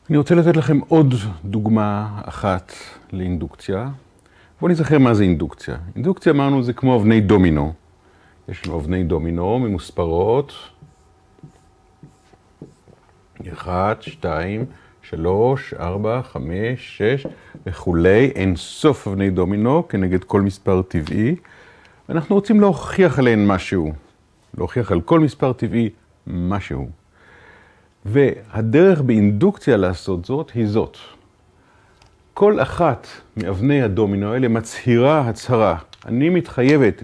אני רוצה לתת לכם עוד דוגמה אחת לאינדוקציה. בואו נזכר מה זה אינדוקציה. אינדוקציה, אמרנו, זה כמו אבני דומינו. יש לנו אבני דומינו ממוספרות. 1, 2, 3, 4, 5, 6 וכולי. אין סוף אבני דומינו כנגד כל מספר טבעי. אנחנו רוצים להוכיח עליהן משהו. להוכיח על כל מספר טבעי משהו. והדרך באינדוקציה לעשות זאת היא זאת. כל אחת מאבני הדומינו האלה מצהירה הצהרה. אני מתחייבת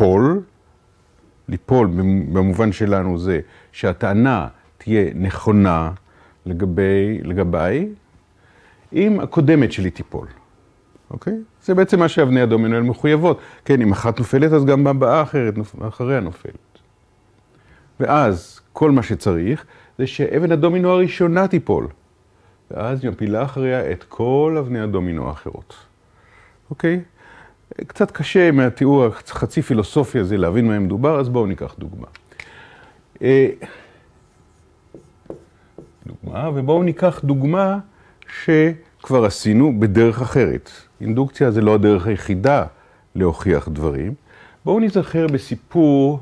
ליפול במובן שלנו זה שהטענה תהיה נכונה לגביי, אם הקודמת שלי תיפול. אוקיי? זה בעצם מה שאבני הדומינו האלה מחויבות. כן, אם אחת נופלת, אז גם הבאה אחריה נופלת. ואז כל מה שצריך זה שאבן הדומינו הראשונה תיפול. ואז היא מפילה אחריה את כל אבני הדומינו האחרות. אוקיי? קצת קשה מהתיאור החצי פילוסופי הזה להבין מה מדובר, אז בואו ניקח דוגמה. ובואו ניקח דוגמה שכבר עשינו בדרך אחרת. אינדוקציה זה לא הדרך היחידה להוכיח דברים. בואו נזכר בסיפור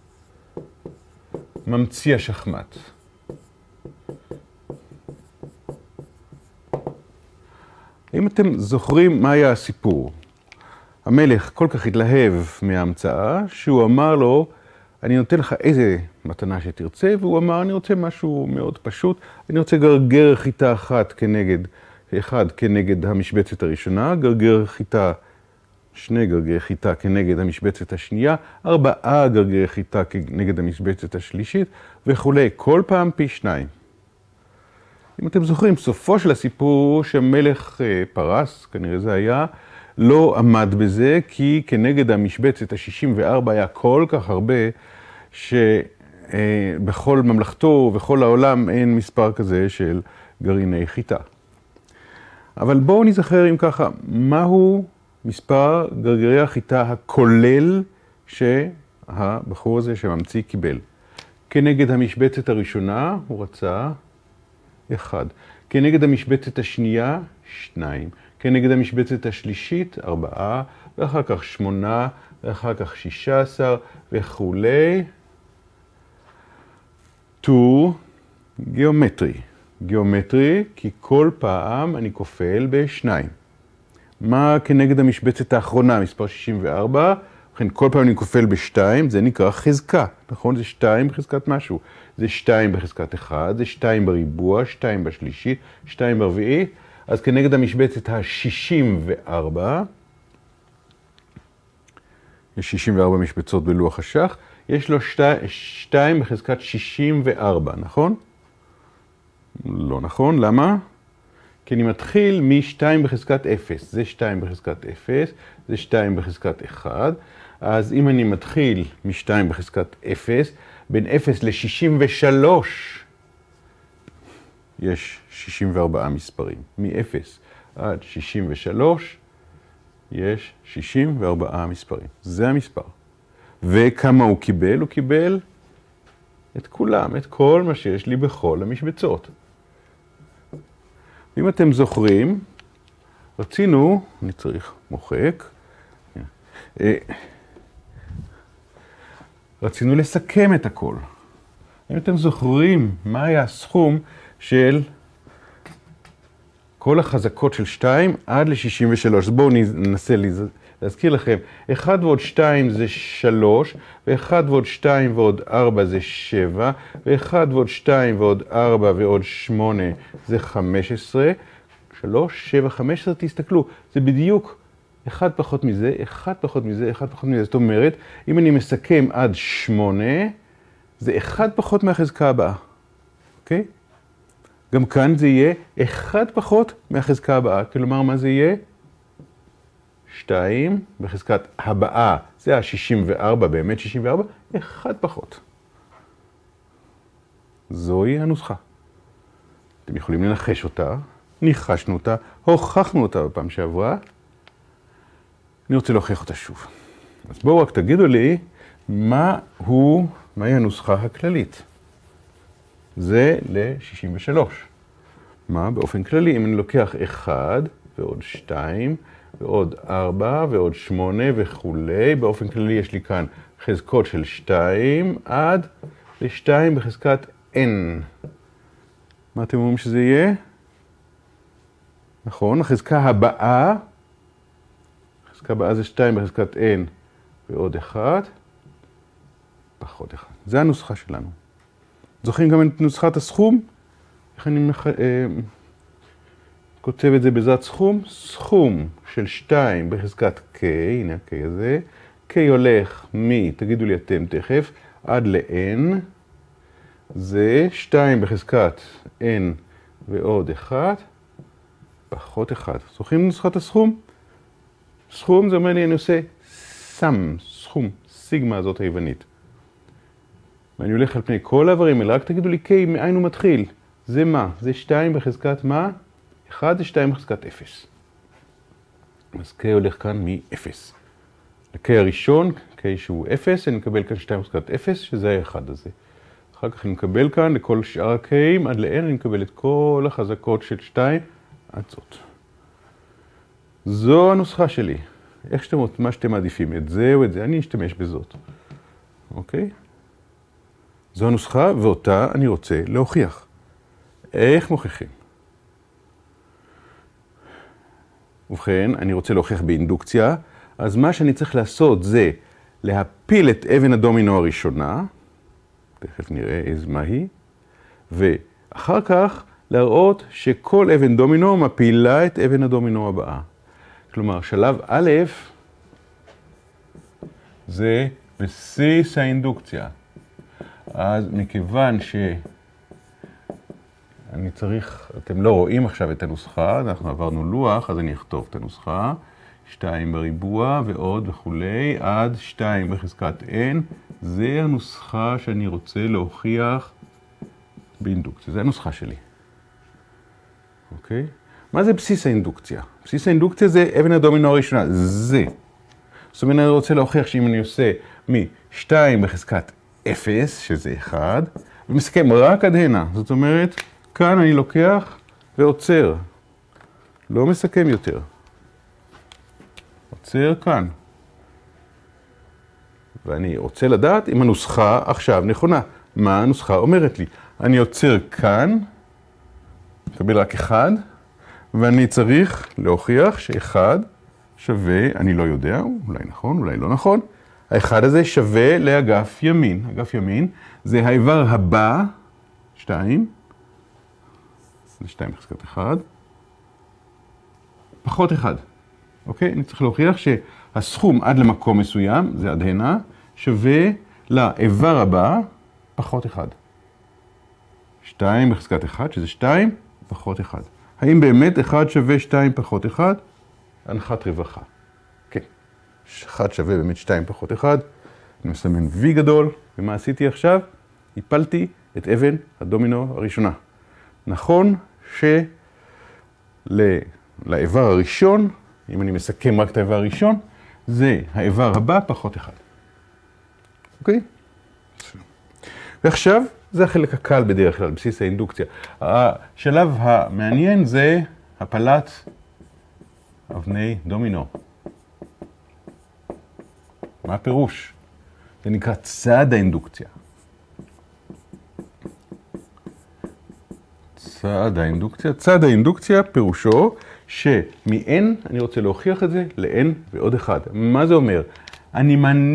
ממציא השחמט. אם אתם זוכרים מה היה הסיפור, המלך כל כך התלהב מההמצאה, שהוא אמר לו, אני נותן לך איזה מתנה שתרצה, והוא אמר, אני רוצה משהו מאוד פשוט, אני רוצה גרגר חיטה אחד כנגד המשבצת הראשונה, שני גרגרי חיטה כנגד המשבצת השנייה, 4 גרגרי חיטה כנגד המשבצת השלישית, וכולי, כל פעם פי 2. אם אתם זוכרים, סופו של הסיפור שהמלך פרס, כנראה זה היה, לא עמד בזה, כי כנגד המשבצת ה-64 היה כל כך הרבה, שבכל ממלכתו ובכל העולם אין מספר כזה של גרעיני חיטה. אבל בואו נזכר אם ככה, מהו מספר גרגרי החיטה הכולל שהבחור הזה שממציא קיבל. כנגד המשבצת הראשונה הוא רצה 1. כנגד המשבצת השנייה 2. כנגד המשבצת השלישית 4. ואחר כך 8. ואחר כך 16 וכולי. טור גיאומטרי. גיאומטרי כי כל פעם אני כופל ב2. מה כנגד המשבצת האחרונה, מספר 64? לכן כל פעם אני כופל ב2, זה נקרא חזקה, נכון? זה 2 בחזקת משהו. זה 2 בחזקת 1, זה 2 בריבוע, 2 בשלישית, 2 ברביעי. אז כנגד המשבצת ה-64, יש 64 משבצות בלוח השח, יש לו 2 בחזקת 64, נכון? לא נכון, למה? כי אני מתחיל מ-2 בחזקת 0, זה 2 בחזקת 0, זה 2 בחזקת 1, אז אם אני מתחיל מ-2 בחזקת 0, בין 0 ל-63, יש 64 מספרים. מ-0 עד 63, יש 64 מספרים. זה המספר. וכמה הוא קיבל? הוא קיבל את כולם, את כל מה שיש לי בכל המשבצות. אם אתם זוכרים, רצינו, אני צריך מוחק, רצינו לסכם את הכל. אם אתם זוכרים מה היה הסכום של כל החזקות של 2 עד ל-63, אז בואו ננסה להזכיר לכם, 1 ועוד 2 זה 3, ו1 ועוד 2 ועוד 4 זה 7, ו1 ועוד 2 ועוד 4 ועוד 8 זה 15, 3, 7, 15, תסתכלו, זה בדיוק 1 פחות מזה, 1 פחות מזה, 1 פחות מזה, זאת אומרת, אם אני מסכם עד 8, זה 1 פחות מהחזקה הבאה, אוקיי? גם כאן זה יהיה 1 פחות מהחזקה הבאה, כלומר מה זה יהיה? 2 בחזקת הבאה, זה ה-64, באמת 64, 1 פחות. זוהי הנוסחה. אתם יכולים לנחש אותה, ניחשנו אותה, הוכחנו אותה בפעם שעברה. אני רוצה להוכיח אותה שוב. אז בואו רק תגידו לי, מהי הנוסחה הכללית? זה ל-63. מה? באופן כללי, אם אני לוקח 1 ועוד 2 ועוד 4 ועוד 8 וכולי, באופן כללי יש לי כאן חזקות של 2 עד ל-2 בחזקת n. מה אתם אומרים שזה יהיה? נכון, החזקה הבאה זה 2 בחזקת n ועוד 1 פחות 1. זה הנוסחה שלנו. זוכרים גם את נוסחת הסכום? איך אני כותב את זה בעזרת סכום? סכום של 2 בחזקת k, הנה ה-k הזה, k הולך תגידו לי אתם תכף, עד ל-n, זה 2 בחזקת n ועוד 1 פחות 1. זוכרים נוסחת הסכום? סכום זה אומר לי אני עושה סם, סכום, סיגמה הזאת היוונית. ואני הולך על פני כל העברים האלה, רק תגידו לי k מאין הוא מתחיל. זה מה? זה 2 בחזקת מה? 1 זה 2 בחזקת 0. אז k הולך כאן מ-0. ל-k הראשון, k שהוא 0, אני מקבל כאן 2 בחזקת 0, שזה ה-1 הזה. אחר כך אני מקבל כאן לכל שאר ה-k'ים, עד ל-n אני מקבל את כל החזקות של 2 עד זאת. זו הנוסחה שלי. מה שאתם מעדיפים, את זה או את זה, אני אשתמש בזאת. אוקיי? זו הנוסחה, ואותה אני רוצה להוכיח. איך מוכיחים? ובכן, אני רוצה להוכיח באינדוקציה, אז מה שאני צריך לעשות זה להפיל את אבן הדומינו הראשונה, תכף נראה מה היא, ואחר כך להראות שכל אבן דומינו מפילה את אבן הדומינו הבאה. כלומר, שלב א' זה בסיס האינדוקציה. אז מכיוון שאני צריך, אתם לא רואים עכשיו את הנוסחה, אנחנו עברנו לוח, אז אני אכתוב את הנוסחה. 2 בריבוע ועוד וכולי, עד 2 בחזקת n. זה הנוסחה שאני רוצה להוכיח באינדוקציה. זה הנוסחה שלי. אוקיי? מה זה בסיס האינדוקציה? בסיס האינדוקציה זה אבן הדומינו הראשונה. זה. זאת אומרת, אני רוצה להוכיח שאם אני עושה מ-2 בחזקת 0, שזה 1, ומסכם רק עד הנה. זאת אומרת, כאן אני לוקח ועוצר. לא מסכם יותר. עוצר כאן. ואני רוצה לדעת אם הנוסחה עכשיו נכונה. מה הנוסחה אומרת לי? אני עוצר כאן, מקבל רק 1, ואני צריך להוכיח ש1 שווה, אני לא יודע, אולי נכון, אולי לא נכון, ה1 הזה שווה לאגף ימין. אגף ימין זה האיבר הבא, 2, זה 2 בחזקת 1, פחות 1. אוקיי? אני צריך להוכיח שהסכום עד למקום מסוים, זה עד הנה, שווה לאיבר הבא, פחות 1. 2 בחזקת 1, שזה 2, פחות 1. האם באמת 1 שווה 2 פחות 1? הנחת רווחה. כן. 1 שווה באמת 2 פחות 1. אני מסמן V גדול, ומה עשיתי עכשיו? הפלתי את אבן הדומינו הראשונה. נכון שלאיבר הראשון, אם אני מסכם רק את האיבר הראשון, זה האיבר הבא פחות 1. אוקיי? ועכשיו, זה החלק הקל בדרך כלל, בסיס האינדוקציה. השלב המעניין זה הפלת אבני דומינו. מה הפירוש? זה נקרא צעד האינדוקציה. צעד האינדוקציה. צעד האינדוקציה פירושו שמ-n, אני רוצה להוכיח את זה, ל-n ועוד 1. מה זה אומר? אני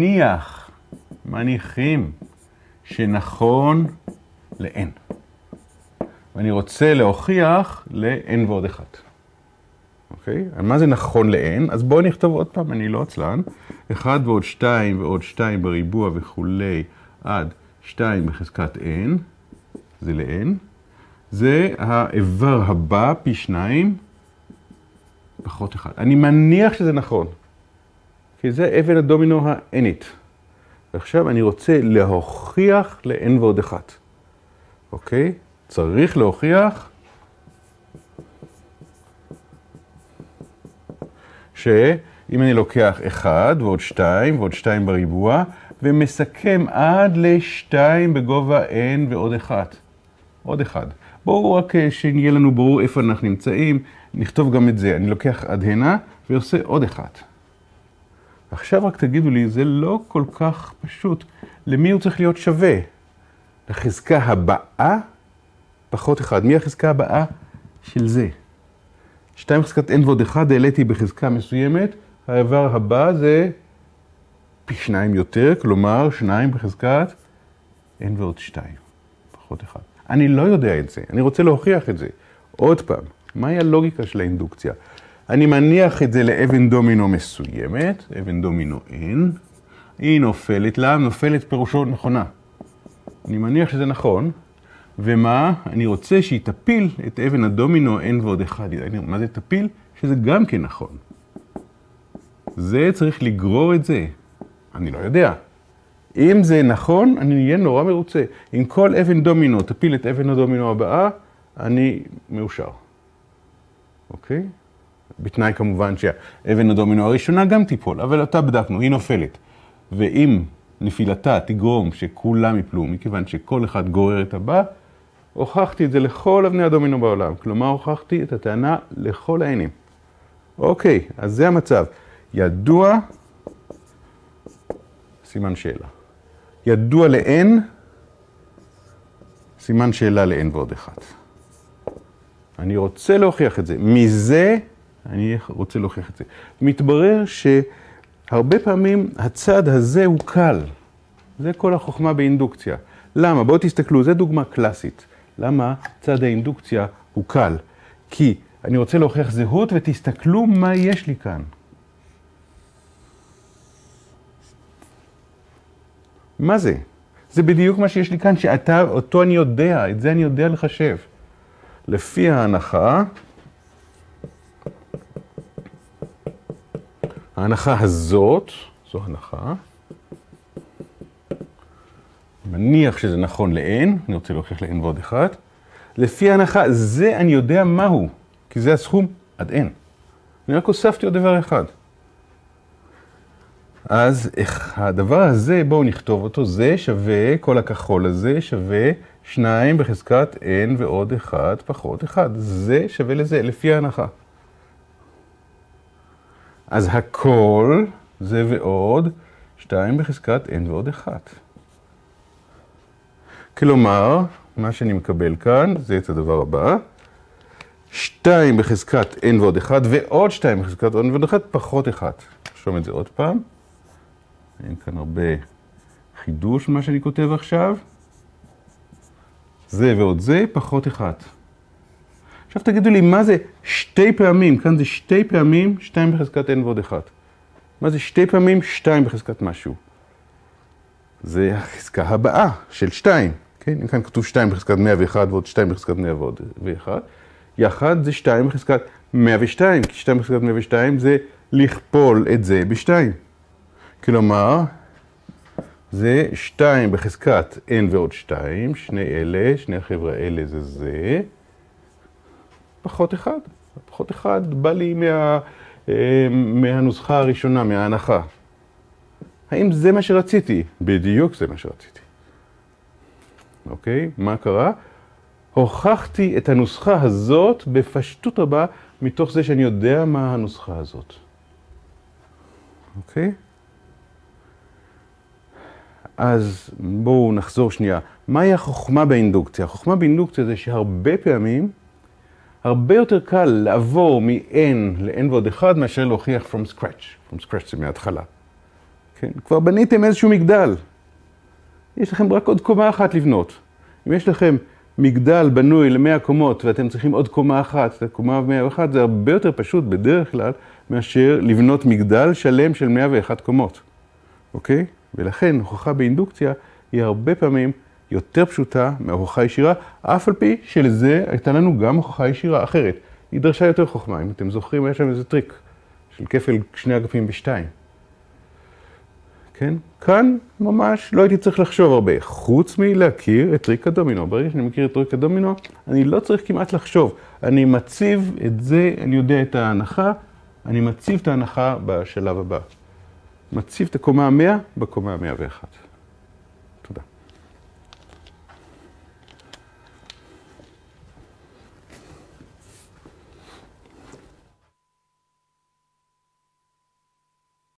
מניחים שנכון ל-n. ואני רוצה להוכיח ל-n ועוד 1. אוקיי? מה זה נכון ל-n? אז בואו נכתוב עוד פעם, אני לא עצלן. 1 ועוד 2 ועוד 2 בריבוע וכולי עד 2 בחזקת n, זה ל-n. זה האיבר הבא פי 2 פחות 1. אני מניח שזה נכון. כי זה אבן הדומינו ה-nית. ועכשיו אני רוצה להוכיח ל-n ועוד 1. אוקיי? צריך להוכיח שאם אני לוקח 1 ועוד 2 ועוד 2 בריבוע ומסכם עד ל-2 בגובה n ועוד 1. עוד 1. בואו רק שנהיה לנו ברור איפה אנחנו נמצאים, נכתוב גם את זה. אני לוקח עד הנה ועושה עוד אחת. עכשיו רק תגידו לי, זה לא כל כך פשוט. למי הוא צריך להיות שווה? לחזקה הבאה פחות 1. מי החזקה הבאה של זה? 2 בחזקת n ועוד 1 העליתי בחזקה מסוימת. העבר הבא זה פי 2 יותר, כלומר 2 בחזקת n ועוד 2 פחות 1. אני לא יודע את זה, אני רוצה להוכיח את זה. עוד פעם, מהי הלוגיקה של האינדוקציה? אני מניח את זה לאבן דומינו מסוימת, אבן דומינו n, היא נופלת לה, נופלת פירושו נכונה. אני מניח שזה נכון, ומה? אני רוצה שהיא תפיל את אבן הדומינו n ועוד 1. מה זה תפיל? שזה גם כן נכון. זה צריך לגרור את זה. אני לא יודע. אם זה נכון, אני אהיה נורא מרוצה. אם כל אבן דומינו תפיל את אבן הדומינו הבאה, אני מאושר. אוקיי? בתנאי כמובן שהאבן הדומינו הראשונה גם תיפול, אבל אותה בדקנו, היא נופלת. ואם נפילתה תגרום שכולם יפלו, מכיוון שכל אחד גורר את הבא, הוכחתי את זה לכל אבני הדומינו בעולם. כלומר, הוכחתי את הטענה לכל העינים. אוקיי, אז זה המצב. ידוע, סימן שאלה. ידוע ל-n, סימן שאלה ל-n ועוד 1. אני רוצה להוכיח את זה. מזה, אני רוצה להוכיח את זה. מתברר שהרבה פעמים הצד הזה הוא קל. זה כל החוכמה באינדוקציה. למה? בואו תסתכלו, זו דוגמה קלאסית. למה צד האינדוקציה הוא קל? כי אני רוצה להוכיח זהות ותסתכלו מה יש לי כאן. מה זה? זה בדיוק מה שיש לי כאן, אותו אני יודע, את זה אני יודע לחשב. לפי ההנחה, ההנחה הזאת, זו הנחה, מניח שזה נכון ל-n, אני רוצה להוכיח ל-n ועוד 1, לפי ההנחה, זה אני יודע מהו, כי זה הסכום עד n. אני רק הוספתי עוד דבר אחד. אז הדבר הזה, בואו נכתוב אותו, זה שווה, כל הכחול הזה שווה 2 בחזקת n ועוד 1 פחות 1. זה שווה לזה, לפי ההנחה. אז הכל זה ועוד 2 בחזקת n ועוד 1. כלומר, מה שאני מקבל כאן, זה את הדבר הבא. 2 בחזקת n ועוד 1 ועוד 2 בחזקת n ועוד 1 פחות 1. נרשום את זה עוד פעם. אין כאן הרבה חידוש מה שאני כותב עכשיו. זה ועוד זה פחות 1. עכשיו תגידו לי, מה זה 2 פעמים? כאן זה 2 פעמים 2 בחזקת n ועוד 1. מה זה 2 פעמים 2 בחזקת משהו? זה החזקה הבאה של 2. כן? כאן כתוב 2 בחזקת 101 ועוד 2 בחזקת 101. יחד זה 2 בחזקת 102, כי 2 בחזקת 102 זה לכפול את זה ב-2. כלומר, זה 2 בחזקת n ועוד 2, שני החבר'ה האלה זה זה, פחות 1. פחות 1 בא לי מהנוסחה הראשונה, מההנחה. האם זה מה שרציתי? בדיוק זה מה שרציתי. אוקיי? מה קרה? הוכחתי את הנוסחה הזאת בפשטות רבה, מתוך זה שאני יודע מה הנוסחה הזאת. אוקיי? אז בואו נחזור שנייה. מהי החוכמה באינדוקציה? החוכמה באינדוקציה זה שהרבה פעמים, הרבה יותר קל לעבור מ-n ל-n ועוד 1 מאשר להוכיח from scratch. From scratch זה מההתחלה. כן? כבר בניתם איזשהו מגדל. יש לכם רק עוד קומה אחת לבנות. אם יש לכם מגדל בנוי ל-100 קומות ואתם צריכים עוד קומה אחת, קומה 101, זה הרבה יותר פשוט בדרך כלל מאשר לבנות מגדל שלם של 101 קומות. אוקיי? ולכן הוכחה באינדוקציה היא הרבה פעמים יותר פשוטה מההוכחה ישירה, אף על פי שלזה הייתה לנו גם הוכחה ישירה אחרת. היא דרשה יותר חוכמה, אם אתם זוכרים, יש שם איזה טריק של כפל שני אגפים ב2. כן? כאן ממש לא הייתי צריך לחשוב הרבה, חוץ מלהכיר את טריק הדומינו. ברגע שאני מכיר את טריק הדומינו, אני לא צריך כמעט לחשוב. אני מציב את זה, אני יודע את ההנחה, אני מציב את ההנחה בשלב הבא. מציב את הקומה 100 בקומה 101.